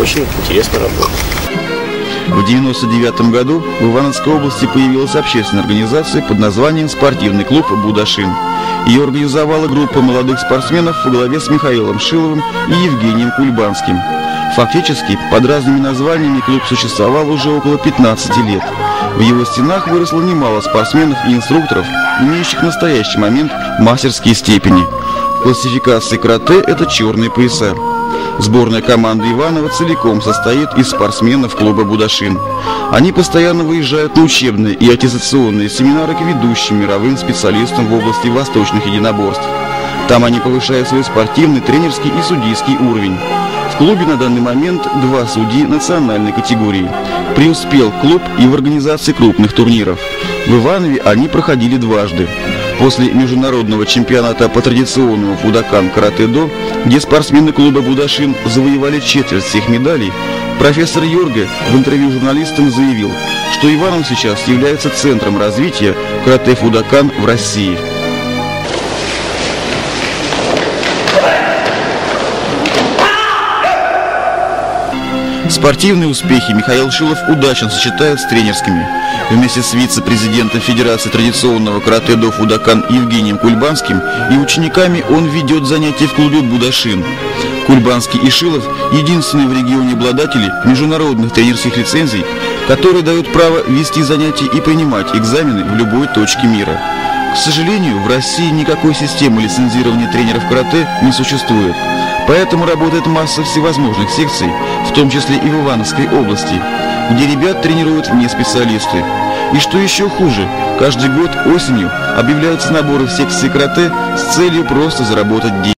очень интересно работать. В 1999 году в Ивановской области появилась общественная организация под названием «Спортивный клуб Будашин». Ее организовала группа молодых спортсменов во главе с Михаилом Шиловым и Евгением Кульбанским. Фактически, под разными названиями клуб существовал уже около 15 лет. В его стенах выросло немало спортсменов и инструкторов, имеющих в настоящий момент мастерские степени. В классификации карате это черные пояса. Сборная команды Иванова целиком состоит из спортсменов клуба Будашин. Они постоянно выезжают на учебные и аттестационные семинары к ведущим мировым специалистам в области восточных единоборств. Там они повышают свой спортивный, тренерский и судейский уровень. В клубе на данный момент 2 судьи национальной категории. Преуспел клуб и в организации крупных турниров. В Иванове они проходили дважды. После международного чемпионата по традиционному фудокан каратэ-до, где спортсмены клуба Будашин завоевали четверть всех медалей, профессор Йорге в интервью журналистам заявил, что Иванов сейчас является центром развития каратэ-фудокан в России. Спортивные успехи Михаил Шилов удачно сочетает с тренерскими. Вместе с вице-президентом Федерации традиционного каратэ-до Фудокан Евгением Кульбанским и учениками он ведет занятия в клубе Будашин. Кульбанский и Шилов – единственные в регионе обладатели международных тренерских лицензий, которые дают право вести занятия и принимать экзамены в любой точке мира. К сожалению, в России никакой системы лицензирования тренеров карате не существует. Поэтому работает масса всевозможных секций, в том числе и в Ивановской области, где ребят тренируют не специалисты. И что еще хуже, каждый год осенью объявляются наборы в секции карате с целью просто заработать деньги.